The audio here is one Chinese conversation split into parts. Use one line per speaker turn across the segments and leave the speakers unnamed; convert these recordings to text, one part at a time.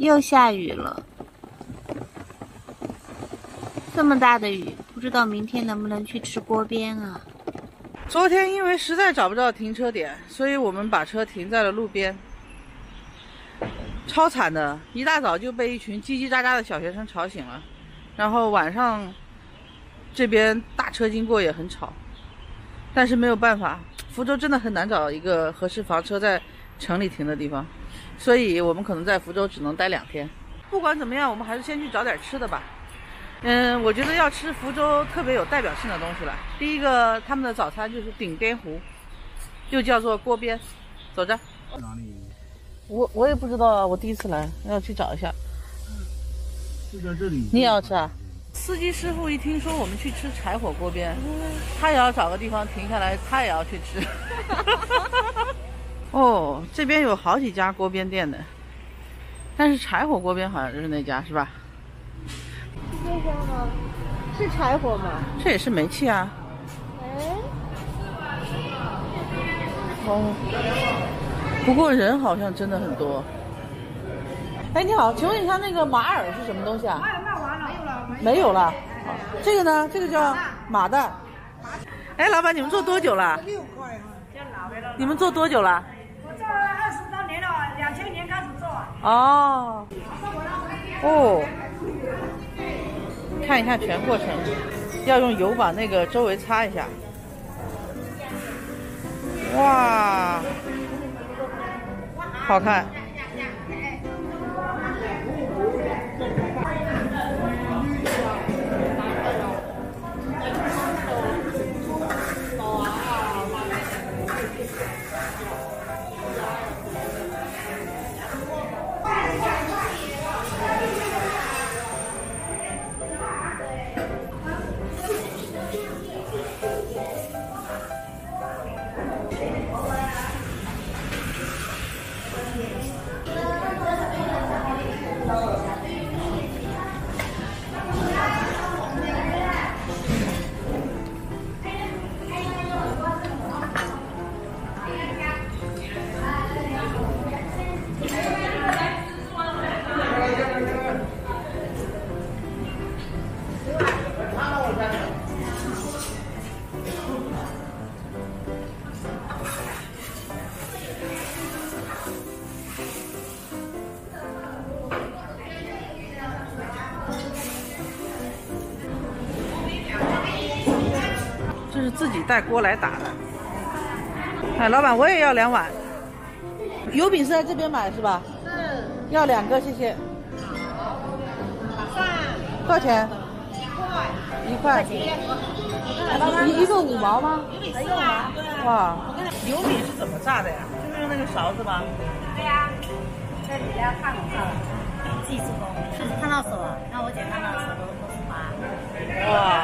又下雨了，这么大的雨，不知道明天能不能去吃锅边啊？
昨天因为实在找不到停车点，所以我们把车停在了路边。超惨的，一大早就被一群叽叽喳喳的小学生吵醒了，然后晚上这边大车经过也很吵，但是没有办法，福州真的很难找一个合适房车在城里停的地方，所以我们可能在福州只能待2天。不管怎么样，我们还是先去找点吃的吧。我觉得要吃福州特别有代表性的东西了。第一个，他们的早餐就是顶边糊，又叫做锅边。走着。
哪里？
我也不知道啊，我第一次来，要去找一下。
就在这里。
你也要吃啊？司机师傅一听说我们去吃柴火锅边，他也要找个地方停下来，他也要去吃。哦，这边有好几家锅边店的，但是柴火锅边好像就是那家，是吧？
是这家吗？是柴火吗？
这也是煤气啊。
哎，
哦，不过人好像真的很多。哎，你好，请问一下那个马耳是什么东西啊？
卖完了，
没有了。这个呢？这个叫马蛋。哎，老板，你们做多久了？
6块哈。
你们做多久了？
我做了20多年了，2000年开始做。
哦。哦。看一下全过程，要用油把那个周围擦一下。哇，好看。这是自己带锅来打的。哎，老板，我也要2碗。油饼是在这边买是吧？
是。
要2个，谢谢。多少钱？1块。一个5毛吗？
还有吗？
哇，油饼是怎么炸的呀？就是用那个勺子吗？
对呀，这里要看好了，技术工，是看到手了。那我姐看到手都是麻。
哇，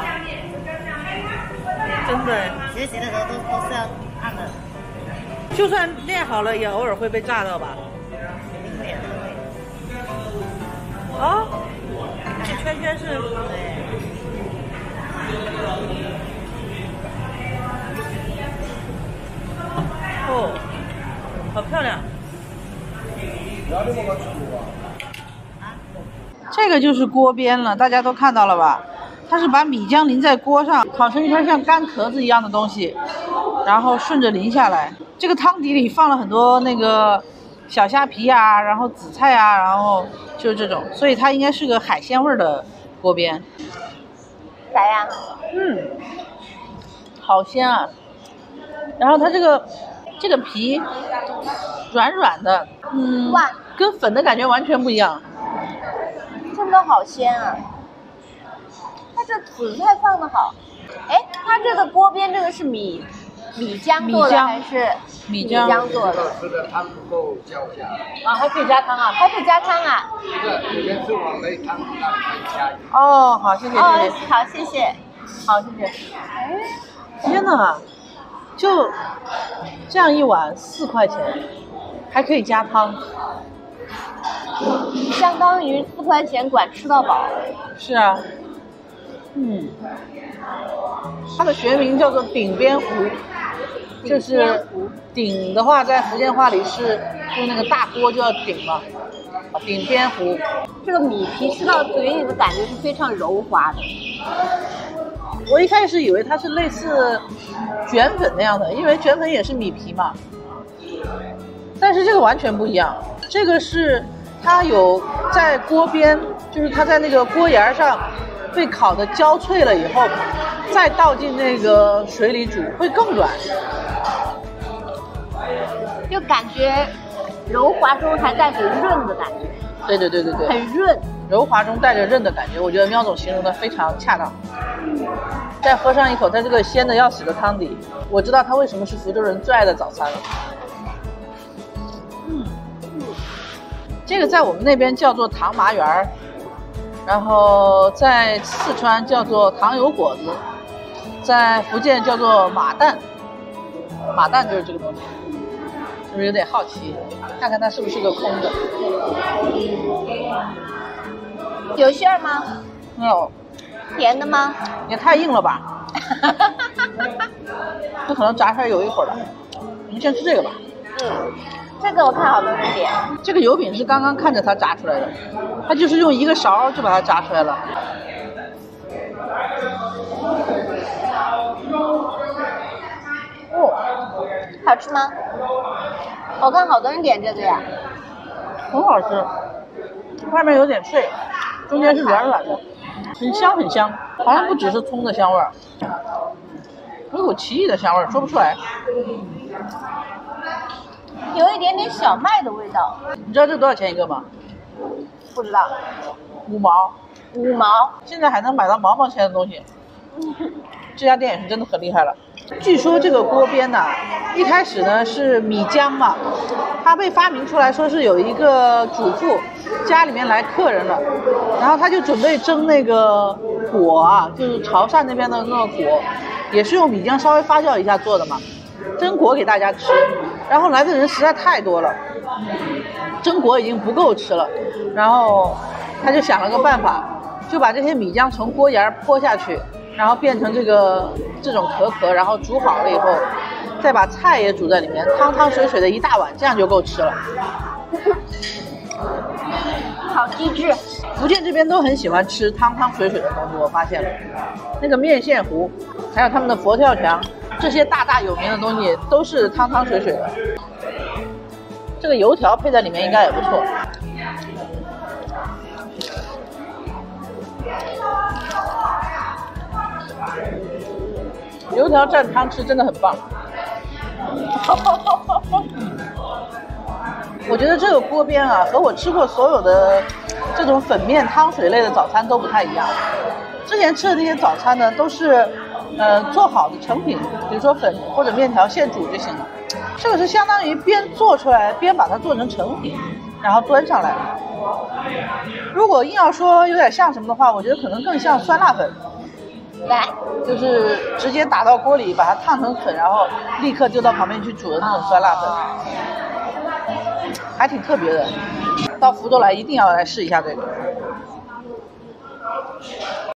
真的。
学习的时候都是要按的。
就算练好了，也偶尔会被炸到吧？哦，这圈圈是。哦，好漂亮。这个就是锅边了，大家都看到了吧？它是把米浆淋在锅上，烤成一块像干壳子一样的东西，然后顺着淋下来。这个汤底里放了很多那个小虾皮啊，然后紫菜啊，然后就是这种，所以它应该是个海鲜味的锅边。
咋样？
好鲜啊！然后它这个皮软软的，
哇，
跟粉的感觉完全不一样。
真的好鲜啊！它这紫菜放的好。哎，它这个锅边这个是米浆做的还是米浆做的？
吃的汤不够浇一下。
啊，还可以加汤啊？
还可以加汤啊？
这个里面是往内汤，那可以加。
哦，好，谢谢，谢谢。
哦，好，谢谢。
好，谢谢。天哪，就这样一碗4块钱，还可以加汤，
相当于4块钱管吃到饱。
是啊，它的学名叫做顶边糊，就是顶的话，在福建话里是就那个大锅就要顶嘛， 顶边糊。
这个米皮吃到嘴里的感觉是非常柔滑的。
我一开始以为它是类似卷粉那样的，因为卷粉也是米皮嘛。但是这个完全不一样，这个是它有在锅边，就是它在那个锅沿上被烤的焦脆了以后，再倒进那个水里煮，会更软。
就感觉柔滑中还带着润的感觉。
对对对对对，
很润，
柔滑中带着韧的感觉，我觉得喵总形容的非常恰当。再喝上一口它这个鲜的要死的汤底，我知道它为什么是福州人最爱的早餐了。这个在我们那边叫做糖麻圆，然后在四川叫做糖油果子，在福建叫做马蛋。马蛋就是这个东西，是不是有点好奇？看看它是不是个空的？
有馅儿吗？
没有。
甜的吗？
也太硬了吧！这可能炸出来有一会儿了。我们先吃这个吧。
这个我看好多人点。
这个油饼是刚刚看着它炸出来的，它就是用一个勺就把它炸出来了。
好吃吗？我看好多人点这个呀。
很好吃，外面有点脆，中间是软软的，很香很香，好像不只是葱的香味儿，有股奇异的香味儿，说不出来。
有一点点小麦的味道。
你知道这多少钱一个吗？
不知道。
5毛。
5毛。
现在还能买到毛毛钱的东西。这家店也是真的很厉害了。据说这个锅边呢，一开始呢是米浆嘛，它被发明出来说是有一个主妇家里面来客人了，然后他就准备蒸那个果啊，就是潮汕那边的那个果，也是用米浆稍微发酵一下做的嘛，蒸果给大家吃。然后来的人实在太多了，蒸果已经不够吃了，然后他就想了个办法，就把这些米浆从锅沿泼下去，然后变成这种壳，然后煮好了以后，再把菜也煮在里面，汤汤水水的一大碗，这样就够吃了。
好机智。
福建这边都很喜欢吃汤汤水水的东西，我发现了，那个面线糊，还有他们的佛跳墙，这些大大有名的东西都是汤汤水水的。这个油条配在里面应该也不错。油条蘸汤吃真的很棒。我觉得这个锅边啊，和我吃过所有的这种粉面汤水类的早餐都不太一样。之前吃的那些早餐呢，都是做好的成品，比如说粉或者面条现煮就行了。这个是相当于边做出来边把它做成成品，然后端上来。如果硬要说有点像什么的话，我觉得可能更像酸辣粉。
来，
就是直接打到锅里，把它烫成粉，然后立刻丢到旁边去煮的那种酸辣粉，还挺特别的。到福州来一定要来试一下这个。